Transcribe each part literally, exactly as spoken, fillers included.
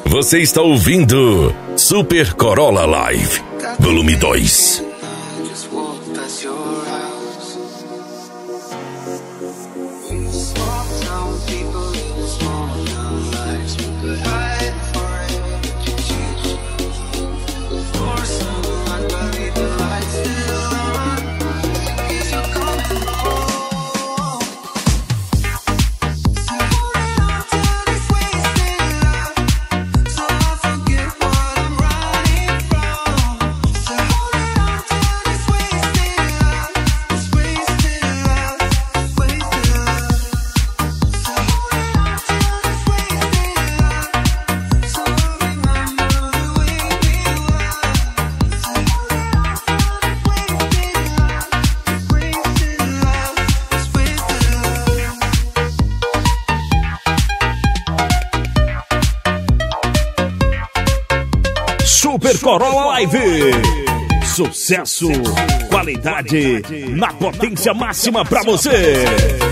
Você está ouvindo Super Corolla Live, volume dois. Super Corolla Live. Sucesso, qualidade na potência máxima pra você.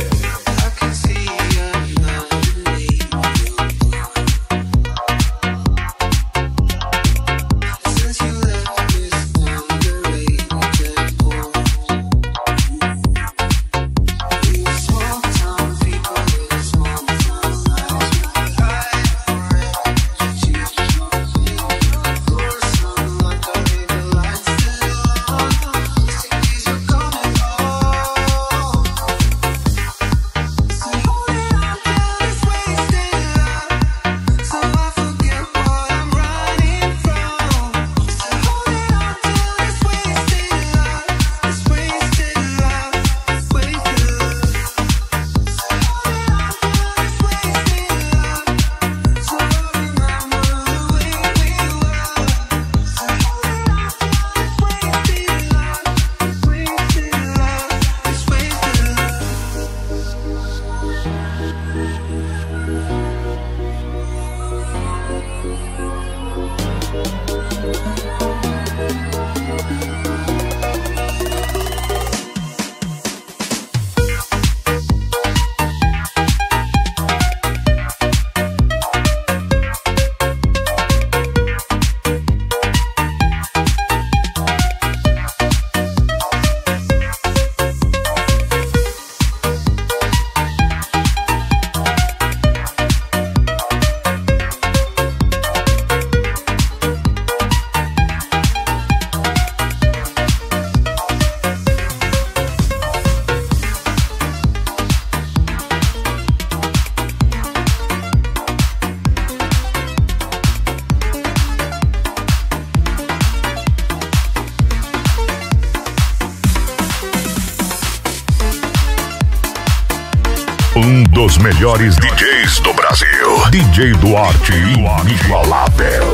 Um dos melhores D Js do Brasil, D J Duarte, inigualável.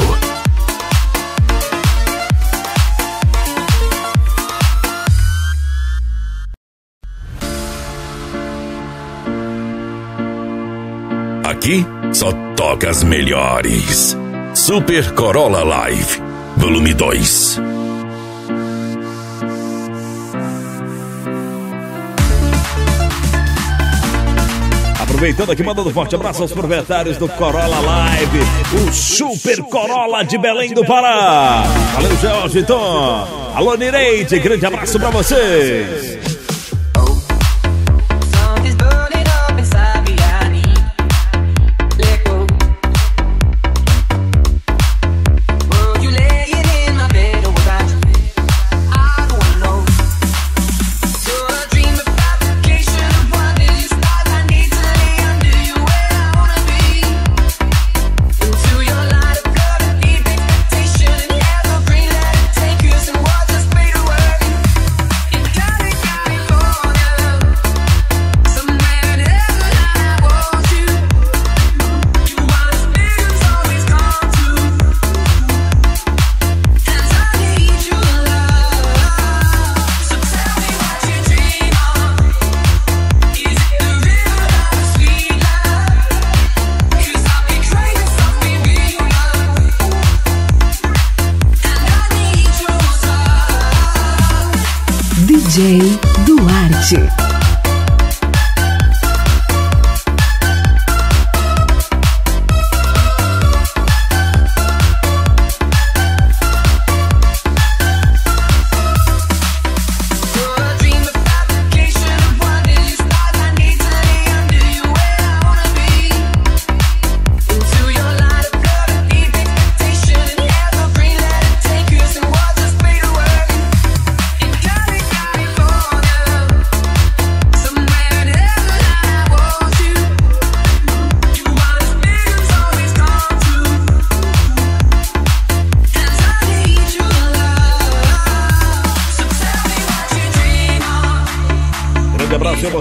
Aqui só toca as melhores. Super Corolla Live, volume dois. Aproveitando aqui, mandando um forte abraço aos proprietários do Corolla Live, o Super Corolla de Belém do Pará. Valeu, Jorge Tom. Alô, Nireide, grande abraço pra vocês. D J Duarte.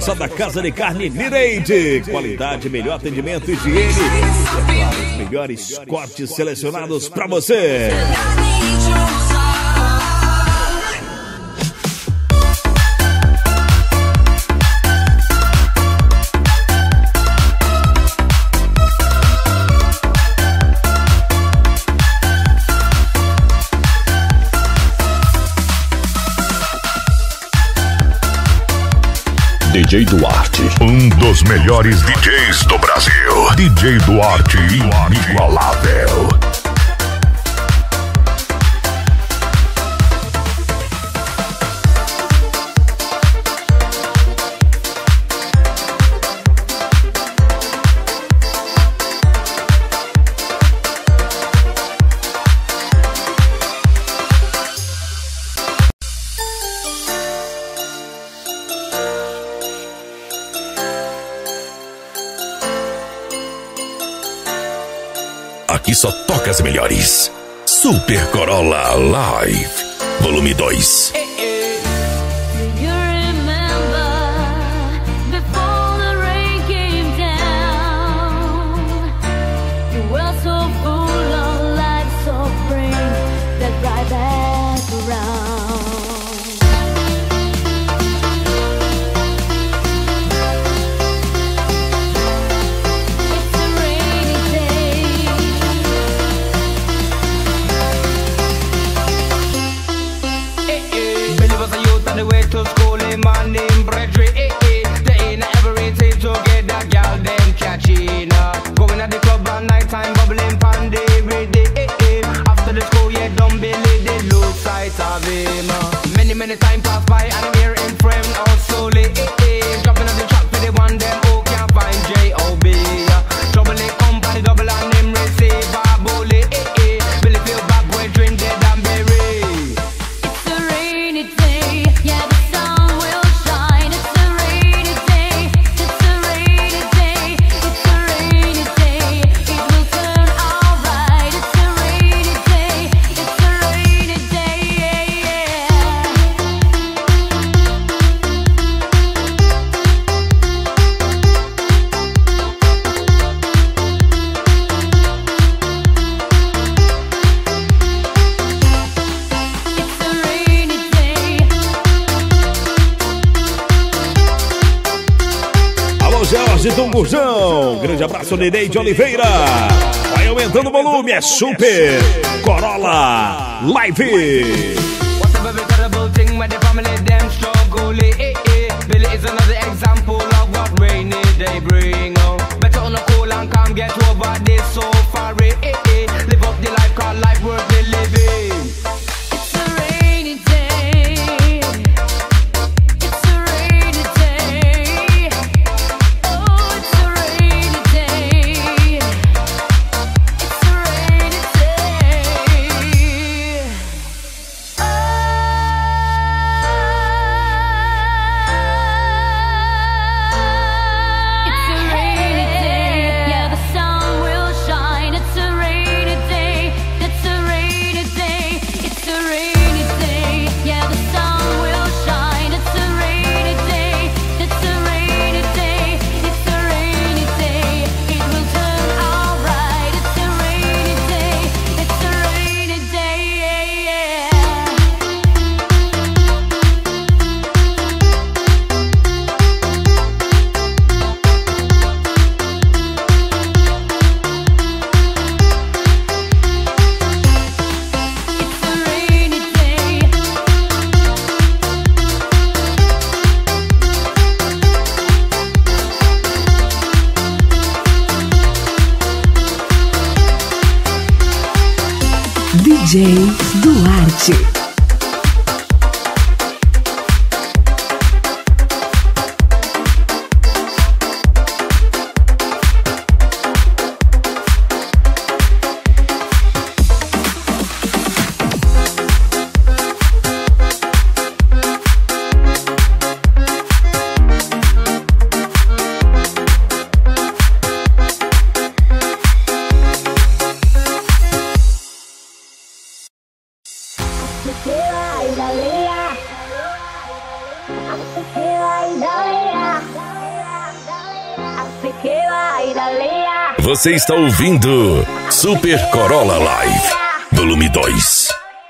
força da Casa de Carne Nireide. Qualidade, melhor atendimento, higiene. E, é claro, os melhores cortes selecionados pra você. D J Duarte, um dos melhores D Js do Brasil. D J Duarte, inigualável. Aqui só toca as melhores. Super Corolla Live, volume dois. Many time pass by and I'm here in frame out slowly. Eh, eh. Dropping on the track for the one them who can't find J O B. Trouble it company double and him receive a bully. Eh, eh. Billy feel bad boy drink dead and bury. It's a rainy day, yeah the sun will shine. It's a rainy day, it's a rainy day, it's a rainy day. It will turn alright. It's a rainy day, it's a rainy day, yeah, yeah. Jorge Tunguzão, grande abraço, Neneide Oliveira. Vai aumentando o volume, é Super Corolla Live. Whatever the terrible thing when the family them struggle. Eh, eh. Billy is another example of what rainy day bring. Oh. Better on a cool and calm, get over this so far. Eh, eh. Live up the life, cause life worth the living. It's a rainy day. It's a rainy day. Oh, it's a rainy day. It's a rainy day. It's a rainy day. Yeah, the sun will shine. It's a rainy day. It's a rainy day. It's a rainy day. Yeah, the sun will shine. It's a rainy day. It's a rainy day. It's a rainy day. It will turn alright. It's a rainy day. It's a rainy day. Yeah, yeah. It's a rainy day. D J Duarte. Você está ouvindo Super Corolla Live, volume dois.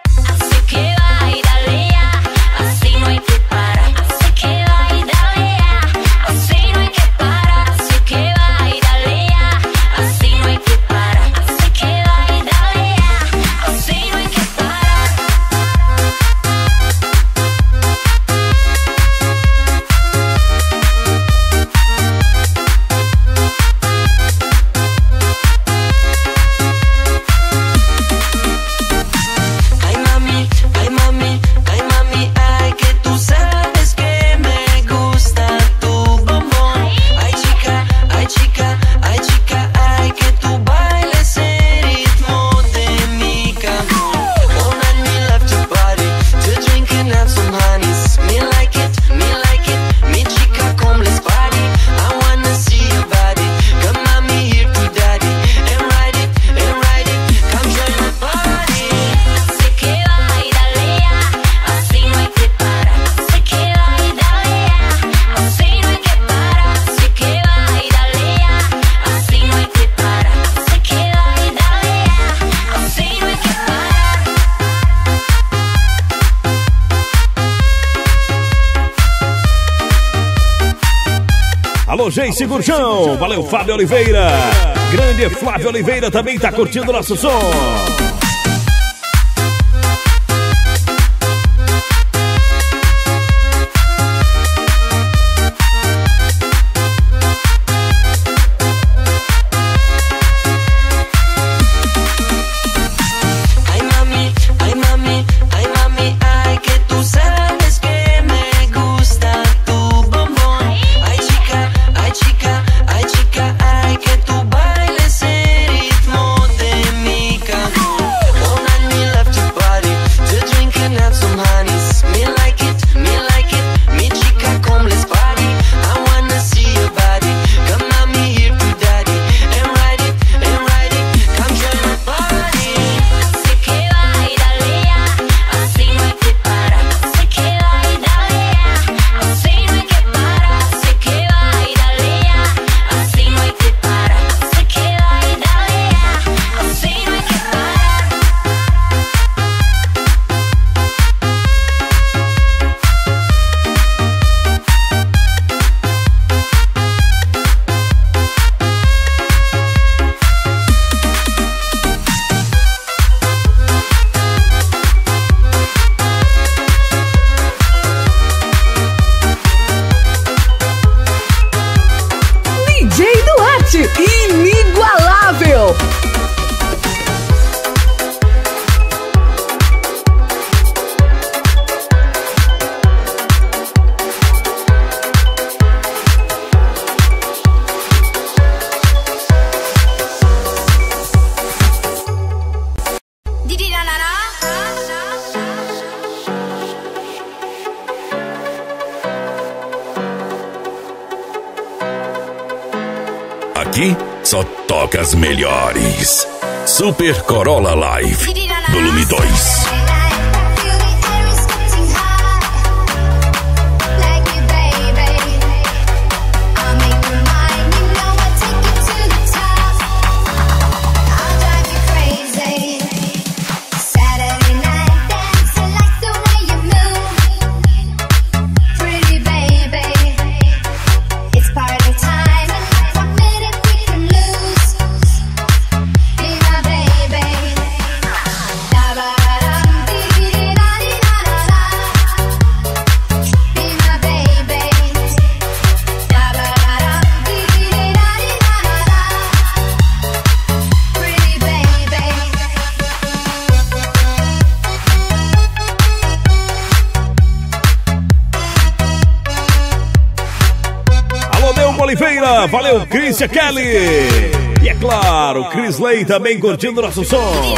Alô, Geice Gurjão, valeu, Fábio Oliveira. Grande Flávio Oliveira também tá curtindo o nosso som. Inigualável! Aqui só toca as melhores. Super Corolla Live, volume dois. Oliveira, valeu, Crícia Kelly. E é claro, Chris Lay também curtindo nosso som.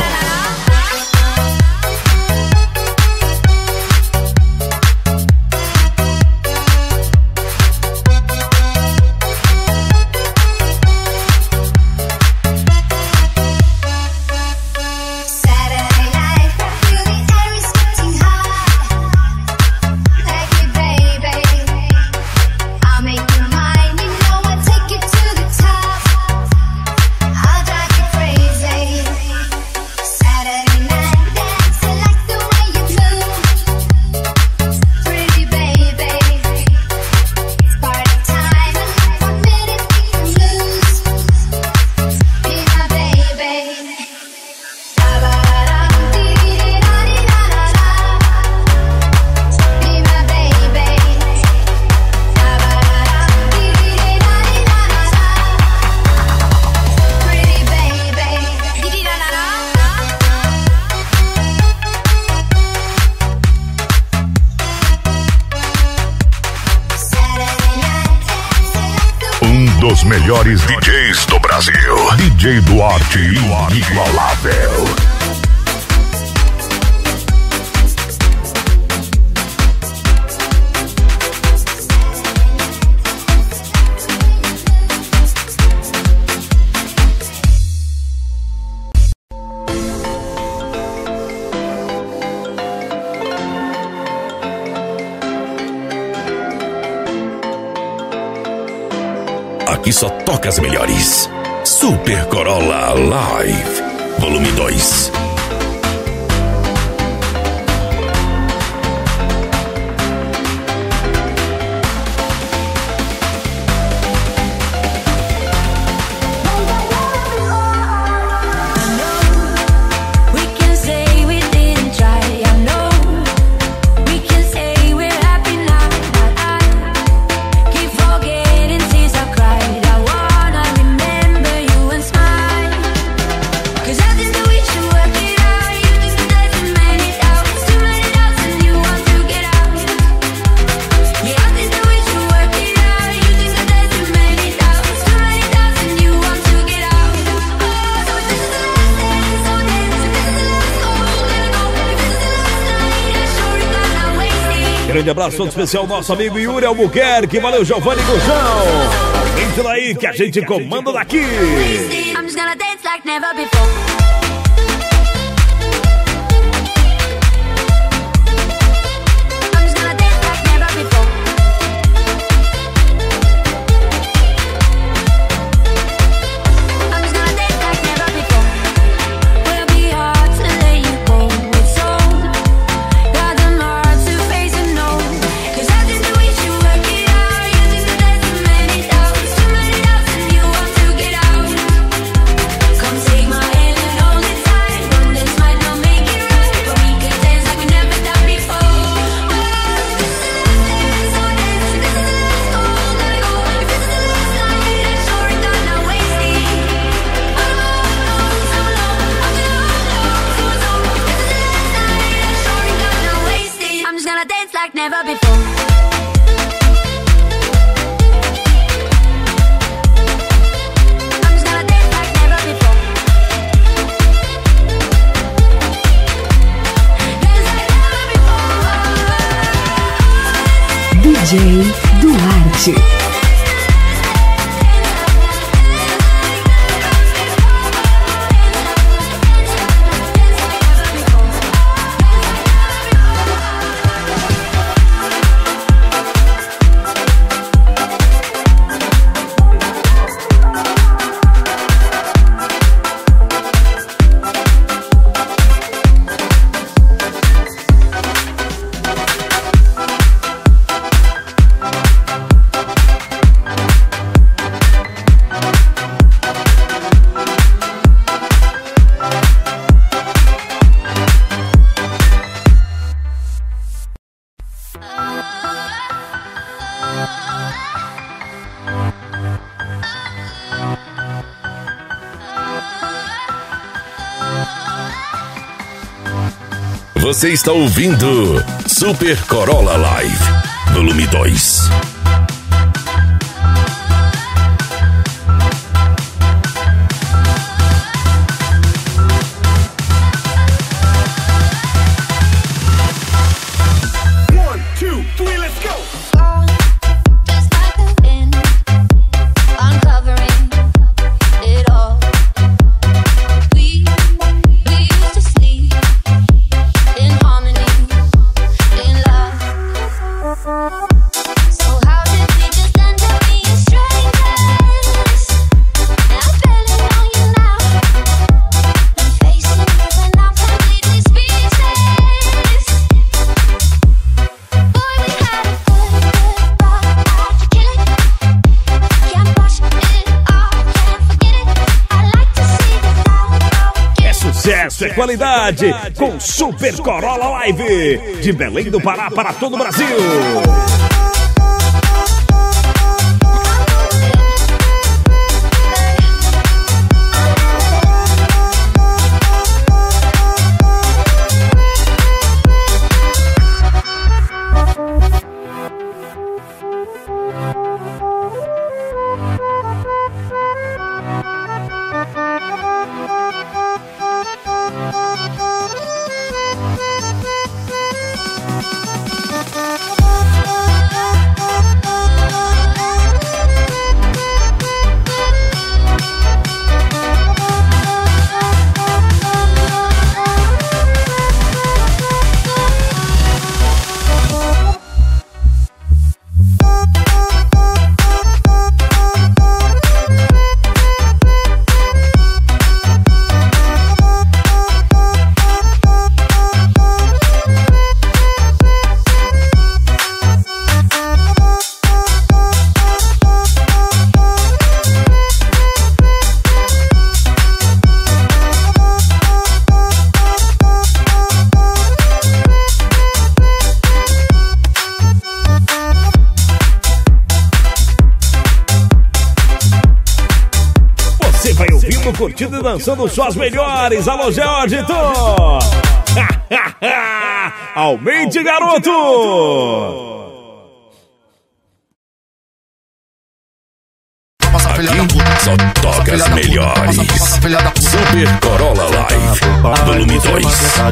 I'll make you mine, you know I take you to the dos melhores D Js do Brasil. D J Duarte, inigualável. Aqui só toca as melhores. Super Corolla Live, volume dois. Grande abraço todo especial, nosso amigo Yuri Albuquerque. Valeu, Giovanni Gujão. Vem por aí que a gente comanda daqui. I'm just gonna dance like never before. D J Duarte. Você está ouvindo Super Corolla Live, volume dois. Sucesso é qualidade com Super Corolla Live de Belém do Pará para todo o Brasil. ouvindo, curtindo e dançando só as melhores. Alô, George Tom! Aumente, garoto! Aqui só toca as melhores. Super Corolla Live, volume dois.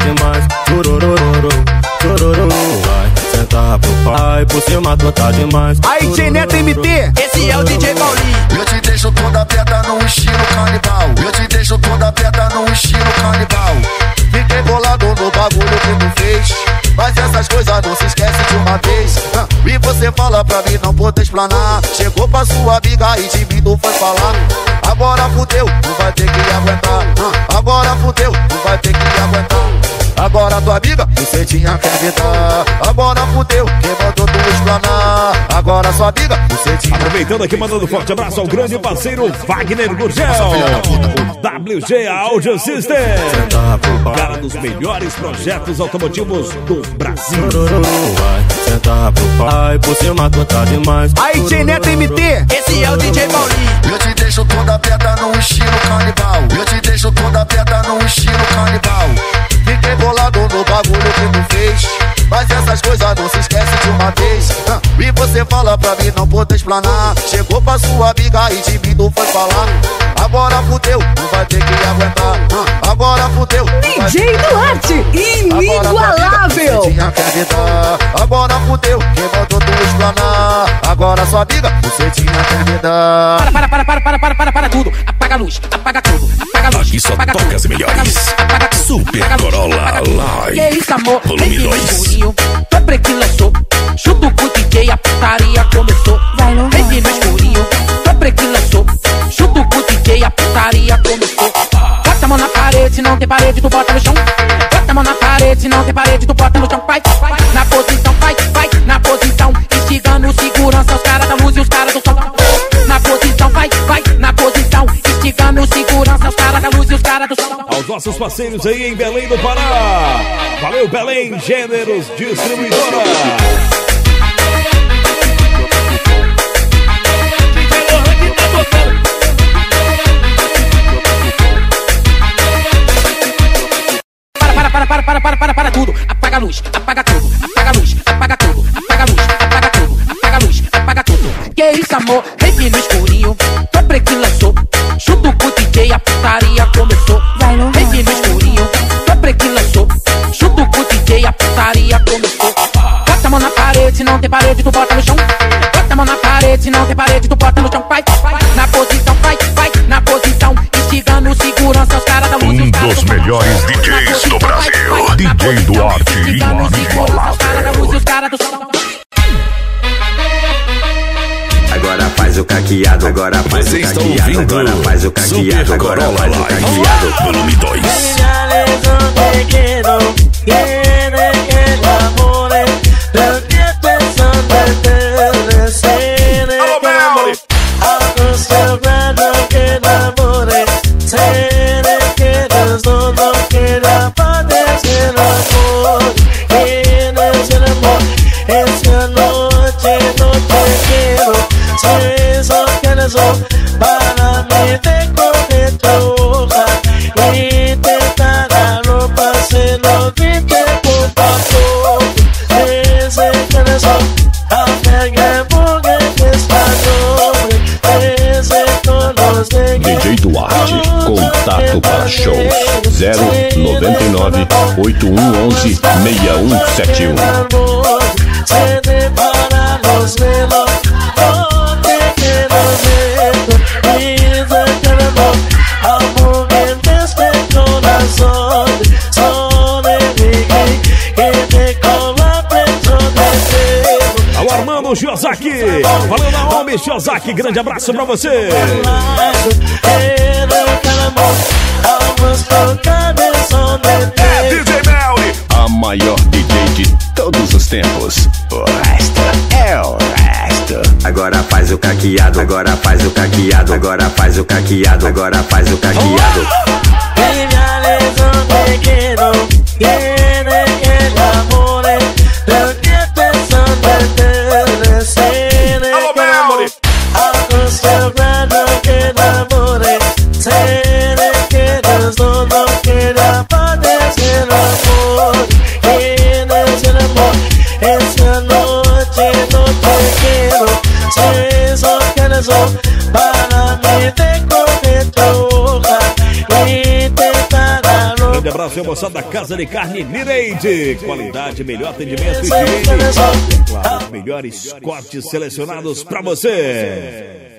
Senta pro pai, por cima tu tá demais. Aí, D J Neto M T, esse é o D J Paulinho. Eu te deixo toda aberta no estilo canibal. Eu te deixo toda aberta no estilo canibal. Fiquei bolado no bagulho que tu fez, mas essas coisas não se esquece de uma vez. E você fala pra mim não poder explanar. Chegou pra sua amiga e de mim tu foi falar. Agora fudeu, tu vai ter que aguentar. Agora fudeu, tu vai ter que aguentar. Agora tua amiga, você tinha que evitar. Agora fudeu, quem mandou tu explanar. Agora sua amiga, você tinha. Aproveitando aqui, mandando um forte abraço ao grande parceiro Wagner Gurgel, o W G Audio System, cara dos melhores projetos automotivos do Brasil. Senta pro pai, por cima tu tá demais. Aí, D J Neto M T, esse é o D J Paulinho. Eu te deixo toda aberta no estilo canibal. Eu te deixo toda aberta no estilo canibal. Fiquei bolado no bagulho que tu fez, mas essas coisas não se esquece de uma vez. E você fala pra mim não poder explanar. Chegou pra sua amiga e de mim tu foi falar. Agora fudeu, tu vai ter que aguentar. Agora fudeu, D J Duarte, inigualável. Tinha que evitar. Agora fudeu, quem mandou tu explanar. Agora sua amiga, você tinha que evitar. Para, para, para, para, para, para, para, para tudo. Apaga a luz, apaga tudo, apaga a luz. Aqui só apaga toca tudo, as melhores. apaga a luz, apaga tudo, Super apaga a luz, Corolla apaga tudo. Live, Que isso, amor? volume Vem dois. no escurinho, foi pra que lançou. Chuto com o D J, a putaria começou. Vai, não vai. Vem no escurinho, foi pra que lançou. Chuto com o D J, a putaria começou. Bota a mão na parede, se não tem parede, tu bota no chão. Bota a mão na parede, se não tem parede, tu bota no chão. Vai, vai, na posição, vai, vai, na posição. Instigando segurança, os caras da luz e os caras do som. Na posição, vai, vai, na posição. Instigando segurança, os caras da luz e os caras do som. Aos nossos parceiros aí em Belém do Pará. Valeu, Belém Gêneros Distribuidora. Para, para, para, para, para, para, para tudo. Apaga a luz, apaga tudo, apaga a luz, apaga tudo, apaga a luz, apaga tudo, apaga a luz, apaga tudo. Que isso, amor? Vem no escurinho, foi pra que lançou. Chuto com o D J, a putaria começou. Vai, não vai. Vem no escurinho, foi pra que lançou. Chuto com o D J, a putaria começou. Bota a mão na parede, se não tem parede, tu bota no chão. Bota a mão na parede, se não tem parede, tu bota no chão. Vai, vai, na posição, vai, vai, na posição. Instigando segurança, os caras da luz e os Um caras dos do som. melhores D Js do Brasil, D J Duarte, inigualável. Agora faz o caqueado, agora faz Você o está caqueado, ouvindo agora faz o caqueado, Super agora Corolla faz o Live, caqueado. volume dois. Para mí te coge tu hoja y te dará ropa, se lo viste poco a poco. Ese corazón, apaga porque está doble. Ese color de D J Duarte, contato para shows zero noventa e nove, oito um onze, seis um sete um. se depara los velos, no te quiero ver, y de queremos amor en este corazón, solo de que te cola preso de Alô, Armando Shiozaki, valeu na Homem Shiozaki, grande abraço pra você. É D J Melly, a maior D J de todos os tempos. O resto é o resto. Agora faz o caqueado, agora faz o caqueado, agora faz o caqueado, agora faz o caqueado. Alô, Melly. Acostumbrado que namore, abraço e moçada da Casa de Carne Nireide. Qualidade, melhor atendimento e higiene. E, claro, os melhores cortes selecionados pra você.